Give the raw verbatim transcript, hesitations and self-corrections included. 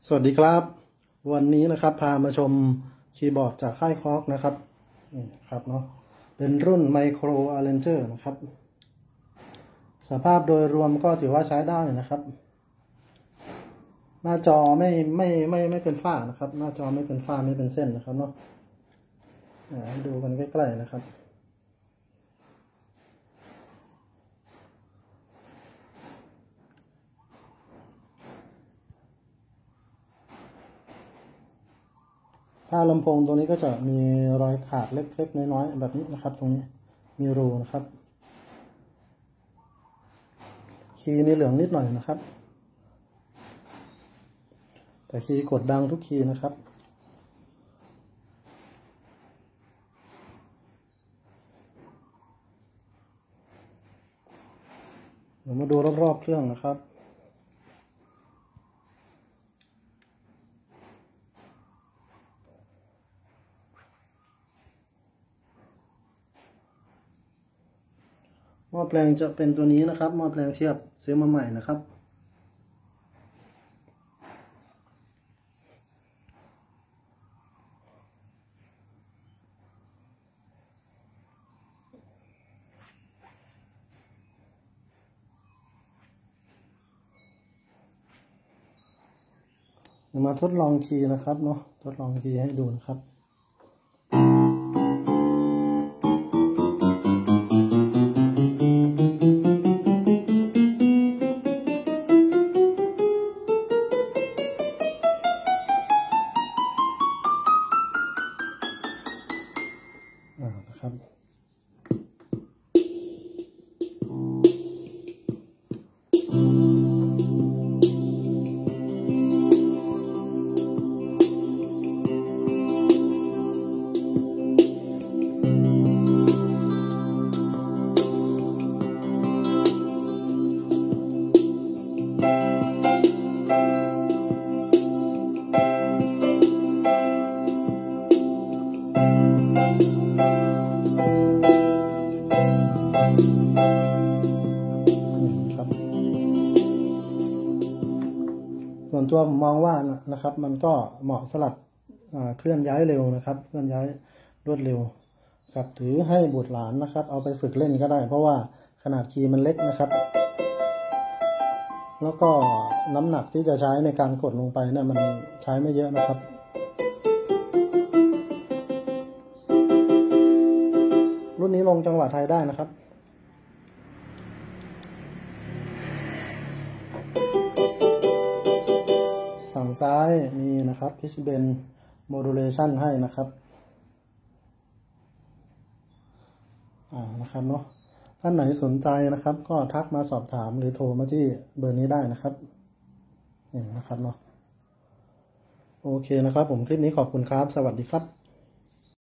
สวัสดีครับวันนี้นะครับพามาชมคีย์บอร์ดจากค่ายคล็อกนะครับนี่ครับเนาะเป็นรุ่น Micro Arranger นะครับสภาพโดยรวมก็ถือว่าใช้ได้นะครับหน้าจอไม่ไม่ไม่ไม่เป็นฝ้านะครับหน้าจอไม่เป็นฝ้าไม่เป็นเส้นนะครับเนาะให้ดูกันใกล้ๆนะครับถ้าลำโพงตรงนี้ก็จะมีรอยขาดเล็กๆน้อยๆแบบนี้นะครับตรงนี้มีรูนะครับคีย์นี่เหลืองนิดหน่อยนะครับแต่คีย์กดดังทุกคีย์นะครับเดี๋ยวมาดูรอบๆเครื่องนะครับหม้อแปลงจะเป็นตัวนี้นะครับหม้อแปลงเทียบซื้อมาใหม่นะครับมาทดลองคีย์นะครับเนาะทดลองคีย์ให้ดูนะครับนะครับส่วนตัวผมมองว่านะครับมันก็เหมาะสำหรับเคลื่อนย้ายเร็วนะครับเคลื่อนย้ายรวดเร็วครับถือให้บุตรหลานนะครับเอาไปฝึกเล่นก็ได้เพราะว่าขนาดคีย์มันเล็กนะครับแล้วก็น้ำหนักที่จะใช้ในการกดลงไปเนี่ยมันใช้ไม่เยอะนะครับรุ่นนี้ลงจังหวะไทยได้นะครับฝั่งซ้ายมีนะครับ pitch bend modulation ให้นะครับอ่านะครับเนาะท่านไหนสนใจนะครับก็ทักมาสอบถามหรือโทรมาที่เบอร์นี้ได้นะครับนี่นะครับเนาะโอเคนะครับผมคลิปนี้ขอบคุณครับสวัสดีครับ